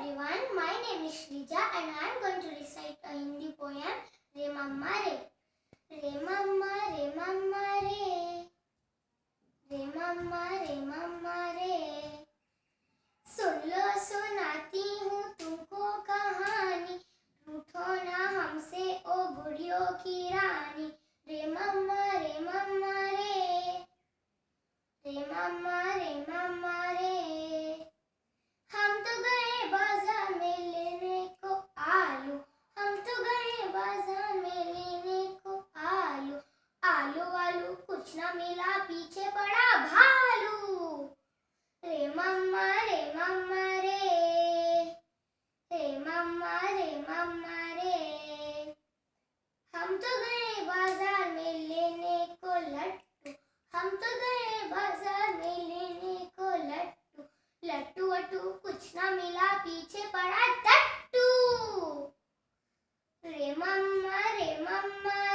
everyone, my name is Shrija and I am going to recite a Hindi poem, Re Mamma Re. Re Mamma Re Mamma Re, Re Mamma Re Mamma Re, सुन लो सुनाती हूँ तुमको कहानी, रूठो ना हमसे ओ बुढ़ियों की रानी। रे मम्मा रे मम्मा रे, रे मम्मा रे मम्मा रे, हम तो गए बाजार में लेने को आलू, हम तो गए बाजार में लेने को आलू, आलू आलू कुछ ना मिला पीछे पड़ा भालू। रे मम्मा रे मम्मा रे, रे मम्मा रे मम्मा रे, हम तो गए बाजार में लेने को लट्टू, हम तो गए बाजार में लेने को लट्टू, लट्टू वट्टू कुछ ना मिला पीछे पड़ा टट्टू। रे मम्मा रे मम्मा